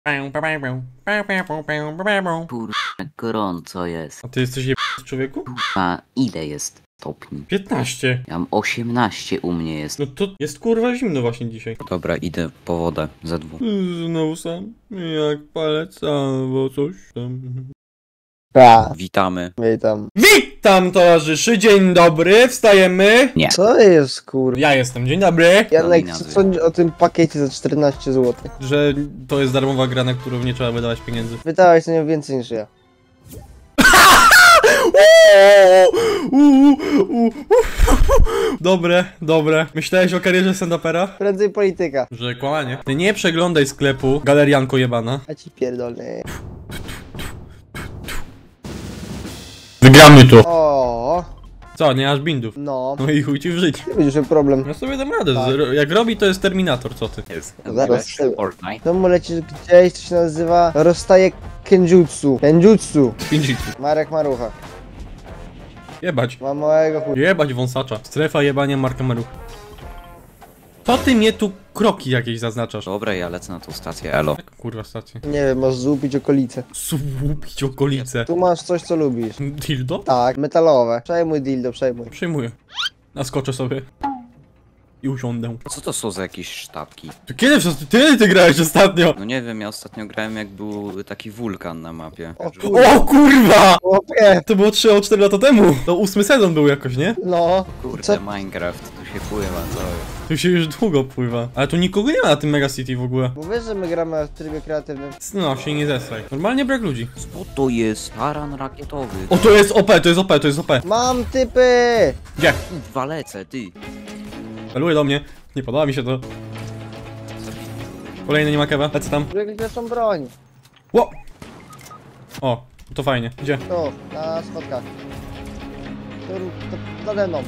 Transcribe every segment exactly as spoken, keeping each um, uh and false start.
Kurwa, gorąco jest. A ty jesteś jeb... człowieku? A ile jest stopni? piętnaście. Ja mam osiemnaście u mnie jest. No to jest kurwa zimno właśnie dzisiaj. Dobra, idę po wodę ze dwóch. Znowu sam. Jak palec albo coś tam. A, Witamy. witam. Witam towarzyszy, dzień dobry, wstajemy. Nie. Co jest kur... Ja jestem, dzień dobry. Janek, Domina co zje. sądzisz o tym pakiecie za czternaście złotych? Że to jest darmowa gra, na którą nie trzeba wydawać pieniędzy. Wydałeś na nią więcej niż ja. Dobre, dobre. Myślałeś o karierze stand-upera? Prędzej polityka. Że kłamanie. Ty nie przeglądaj sklepu, galerianko jebana. A ci pierdolę. Wygramy to. O, Co, nie masz bindów? no. No i chuj ci w życiu. Nie widzisz, że problem. Ja sobie dam radę. Tak. Z- Jak robi, to jest Terminator, co ty? Jest. Zaraz. Fortnite. W domu lecisz gdzieś, to się nazywa rozstaje kenjutsu. Kenjutsu. Pinjitsu. Marek Marucha. Jebać. Mam małego chuj. Jebać wąsacza. Strefa jebania Marka Maruch. Co ty mnie tu kroki jakieś zaznaczasz? Dobra, ja lecę na tą stację, elo. Jak kurwa stację? Nie wiem, masz złupić okolice. Słupić okolice. Tu masz coś, co lubisz. Dildo? Tak, metalowe. Przejmuj dildo, przejmuj. Przyjmuję. Naskoczę sobie. I usiądę. Co to są za jakieś sztabki? To kiedy wszyscy ty, ty grałeś ostatnio? No nie wiem, ja ostatnio grałem jak był taki wulkan na mapie. O kur... O kurwa! Chłopie! To było trzy albo cztery lata temu. To ósmy sezon był jakoś, nie? No. Kurde, Co? Minecraft, tu się pływa, co jest? Tu się już długo pływa. Ale tu nikogo nie ma na tym Mega City w ogóle. Bo wiesz, że my gramy w trybie kreatywnym. No, się nie zesraj. Normalnie brak ludzi. Co to jest? Taran rakietowy. O, to jest O P, to jest O P, to jest O P. Mam typy! Gdzie? Dwa lecę, ty. Peluje do mnie. Nie podoba mi się to. Kolejny nie ma kewa. Lecę tam. Lepszą broń. Ło! O, to fajnie. Gdzie? Tu, na schodkach. Tu, tu, nade mną.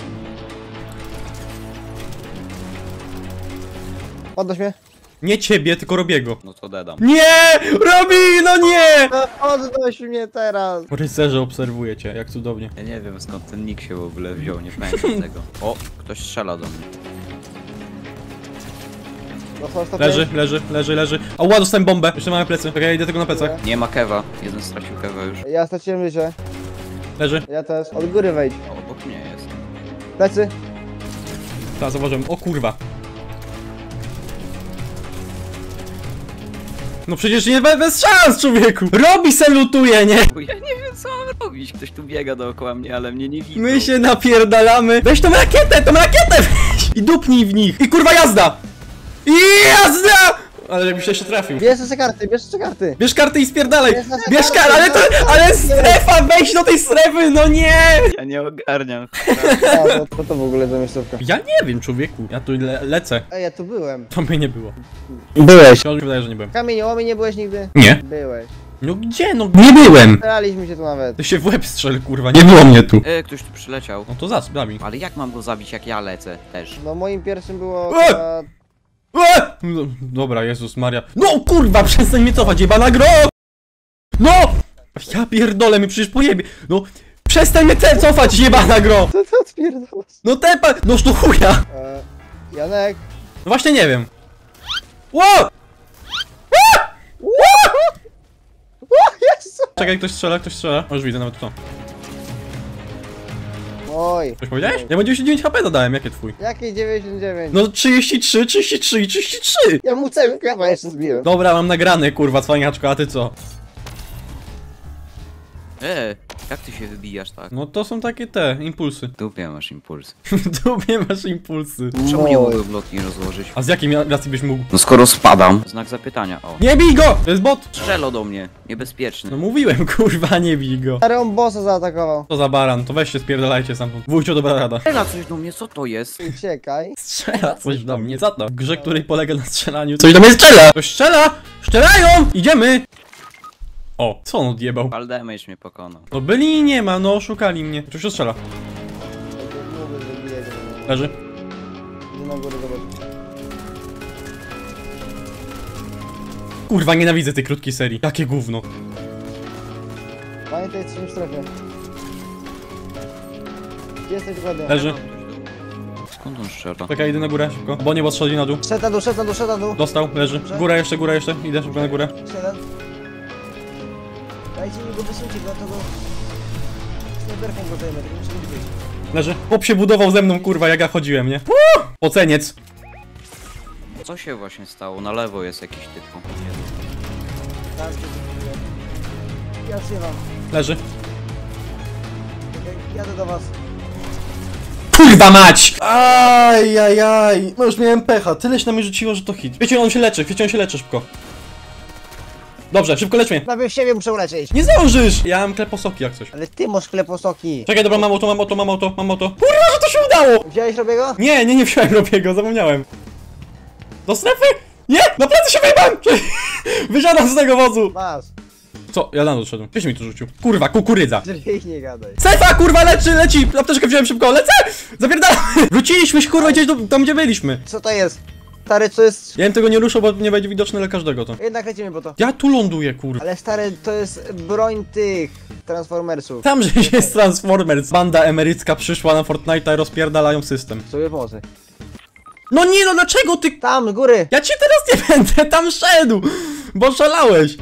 Podnoś mnie. Nie ciebie, tylko Robiego. No to dedam. Nie! Robi, no nie! No, podnoś mnie teraz. Rycerze, obserwuję cię, jak cudownie. Ja nie wiem skąd ten nick się w ogóle wziął, nie pamiętam tego. O, ktoś strzela do mnie. No, są ostatnie. Leży, leży, leży, leży. A ła, dostałem bombę. Jeszcze mamy plecy. Okej, ja idę tego na plecach. Nie ma kewa, jeden stracił kewa już. Ja straciłem życie. Leży. Ja też. Od góry wejdź. O, obok mnie jest. Plecy. Tak, zauważyłem. O kurwa. No przecież nie be- bez szans, człowieku! Robi se lutuje, nie? Bo ja nie wiem co mam robić, ktoś tu biega dookoła mnie, ale mnie nie widzi. My się napierdalamy. Weź tą rakietę, tą rakietę weź! I dupnij w nich. I kurwa jazda! I jazda! Ale jakbyś jeszcze trafił. Bierz te karty, bierz te karty. Bierz kartę i spierdalaj! Bierz nasze Bierz karty, kartę, ale to, bierz ale karty. strefa, wejdź do tej strefy, no nie! Ja nie ogarniam. A, to, to, to w ogóle za miejscówka. Ja nie wiem, człowieku. Ja tu le lecę. Ej, ja tu byłem. To mnie nie było. Byłeś. To mi wydaje, że nie byłem. Kamieniołomy nie byłeś nigdy? Nie. Byłeś. No gdzie, no nie byłem! Strzelaliśmy się tu nawet. Ty się w łeb strzel, kurwa, nie było mnie tu. E, ktoś tu przyleciał. No to zas, zabij. Ale jak mam go zabić, jak ja lecę też? No moim pierwszym było... E! chyba- Eee! No, dobra, Jezus Maria. No kurwa, przestań mnie cofać, jebana gro! No! Ja pierdolę, mi przecież pojebie. No, przestań mnie te cofać, jebana gro! Co ty odpierdalasz? No tepa, no to chuja! E, Janek. No właśnie nie wiem. Ło! O Jezu! Czekaj, ktoś strzela, ktoś strzela. O, już widzę nawet to. Oj. Coś powiedziałeś? Ja mu dziewięćdziesiąt dziewięć H P dodałem, jakie twój? Jakie dziewięćdziesiąt dziewięć? No trzydzieści trzy, trzydzieści trzy i trzydzieści trzy! Ja mu cały kawa jeszcze zbiłem. Dobra, mam nagrane, kurwa, cwaniaczko, a ty co? E, jak ty się wybijasz tak? No to są takie te, impulsy. W dupie masz impuls. W dupie masz impulsy. Czemu nie Oj. mogę blokni rozłożyć? A z jakiej racji byś mógł? No skoro spadam. Znak zapytania, o. Nie bij go! To jest bot! Strzelo do mnie, niebezpieczny. No mówiłem, kurwa, nie bij go. Stary on bossa zaatakował. To za baran, to weźcie spierdalajcie stamtąd. Wójcio, dobra rada. Strzela coś do mnie, co to jest? Uciekaj. Strzela coś do mnie, za to. W grze, której polega na strzelaniu. Coś do mnie strzela! Ktoś strzela! Strzelają! Idziemy! O, co on odjebał? Fall damage mnie pokonał. No byli i nie ma, no oszukali mnie. Coś się strzela. Mówię, że bije go. Leży. Nie na górę zobaczyć. Kurwa, nienawidzę tej krótkiej serii. Jakie gówno. Pamiętaj, jesteśmy w strefie. Gdzie jesteś dokładnie? Leży. Skąd on strzela? Czekaj, idę na górę szybko. Bo niebo schodzi na dół. Szedł na dół, szedł na dół, szedł na dół. Dostał, leży. Góra jeszcze, góra jeszcze. Idę szybko na górę. Siedem. Dajcie mi go, wysuńcie go, to go... Snajperką go zajmę, tego muszę nie być. Leży. Chłop się budował ze mną, kurwa, jak ja chodziłem, nie? Uuu! Oceniec. Co się właśnie stało? Na lewo jest jakiś typ. Tam się zbuduję. Ja trzymam. Leży. Czekaj, jadę do was. Kurwa mać! Ajajaj. No już miałem pecha. Tyle się na mnie rzuciło, że to hit. Wiecie, on się leczy, wiecie, on się leczy szybko. Dobrze, szybko lecz mnie. Najpierw siebie muszę uleczyć. Nie zdążysz! Ja mam kleposoki jak coś. Ale ty masz kleposoki. Czekaj, dobra, mam auto, mam auto, mam auto, mam auto. Kurwa, że to się udało! Wziąłeś Robiego? Nie, nie, nie wziąłem Robiego, zapomniałem. Do strefy? Nie! Na plecy się wyjebałem! Wysiadam z tego wozu! Masz. Co? Ja na dół szedłem. Gdzieś mi tu rzucił. Kurwa, kukurydza. Drwiej nie gadaj. Sefa, kurwa, leczy, leci! Apteczkę wziąłem szybko, lecę! Zapierdalam! Wróciliśmy się, kurwa, gdzieś do, tam, gdzie byliśmy. Co to jest? Stary, co jest? Ja bym tego nie ruszał, bo nie będzie widoczne dla każdego to. Jednak lecimy po to. Ja tu ląduję, kurwa. Ale stary, to jest broń tych Transformersów. Tam, że jest Transformers. Banda emerycka przyszła na Fortnite'a i rozpierdalają system. Sobie pomocy. No nie, no dlaczego ty... Tam, z góry! Ja ci teraz nie będę tam szedł, bo szalałeś.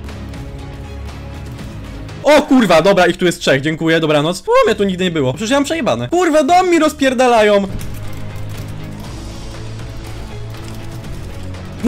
O kurwa, dobra, ich tu jest trzech, dziękuję, dobranoc. O, mnie tu nigdy nie było, przecież ja mam przejebane. Kurwa, dom mi rozpierdalają. No.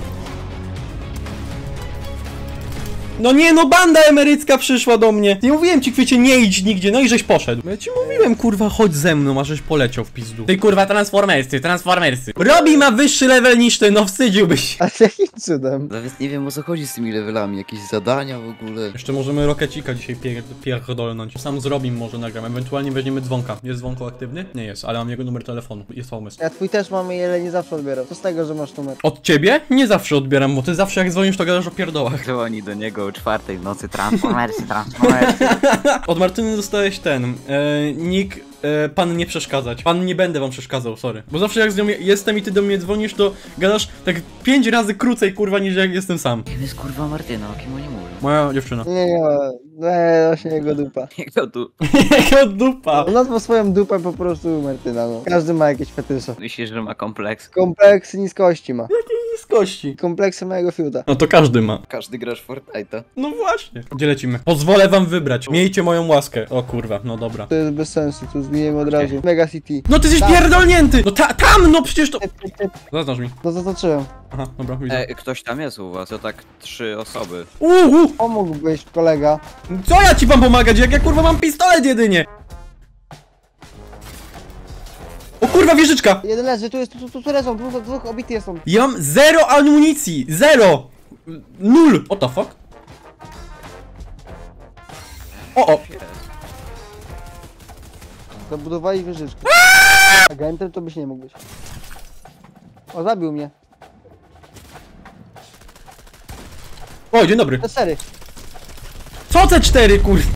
No nie, no banda emerycka przyszła do mnie. Nie mówiłem ci, kwiecie, nie idź nigdzie, no i żeś poszedł. No ja ci mówiłem, kurwa, chodź ze mną, a żeś poleciał w pizdu. Ty kurwa, transformersy, transformersy. Robi ma wyższy level niż ty, no wstydziłbyś. A jakim cudem? Nawet nie wiem o co chodzi z tymi levelami, jakieś zadania w ogóle. Jeszcze możemy rokecika dzisiaj pier pierdolnąć. Sam z Robim może nagram, ewentualnie weźmiemy dzwonka. Jest dzwonko aktywny? Nie jest, ale mam jego numer telefonu. Jest pomysł. Ja twój też mam, ale nie zawsze odbieram. Co z tego, że masz numer? Od ciebie? Nie zawsze odbieram, bo ty zawsze jak dzwonisz, to gadasz o pierdołach. Dzwoni do niego o czwartej w nocy, transformersy, transformersy. Od Martyny dostałeś ten, e, nick, e, pan nie przeszkadzać. Pan nie będę wam przeszkadzał, sorry. Bo zawsze jak z nią jestem i ty do mnie dzwonisz, to gadasz tak pięć razy krócej, kurwa, niż jak jestem sam. Kim jest kurwa Martyna, o kim oni mówią? Moja dziewczyna. Nie, nie, nie, właśnie jego dupa. Kto tu? Jego dupa. On nazwał swoją dupę po prostu Martyna, no. Każdy ma jakieś fetysze. Myślisz, że ma kompleks? Kompleks niskości ma. Niskości. Kompleksy mojego fiuta. No to każdy ma. Każdy grasz w Fortnite'a. No właśnie. Gdzie lecimy? Pozwolę wam wybrać. Miejcie moją łaskę. O kurwa, no dobra. To jest bez sensu, tu zginiemy od razu. Mega City. No ty jesteś Tam. pierdolnięty! No ta, tam, no przecież to... Typ, typ, typ. Zaznacz mi. No zaznaczyłem. Aha, dobra, widzę. E, ktoś tam jest u was, to tak trzy osoby. Uuu, Pomógłbyś, kolega. co ja ci mam pomagać, jak ja kurwa mam pistolet jedynie? O kurwa, wieżyczka! Jeden leży, tu jest, tu, tu, tu, tu leżą, dwóch, dwóch obity są. Ja mam zero amunicji, zero! Nul! What the fuck? O, o! Zabudowali wieżyczkę. Agentem to byś nie mógł być. O, zabił mnie. O, dzień dobry. C cztery. Co C cztery, kur...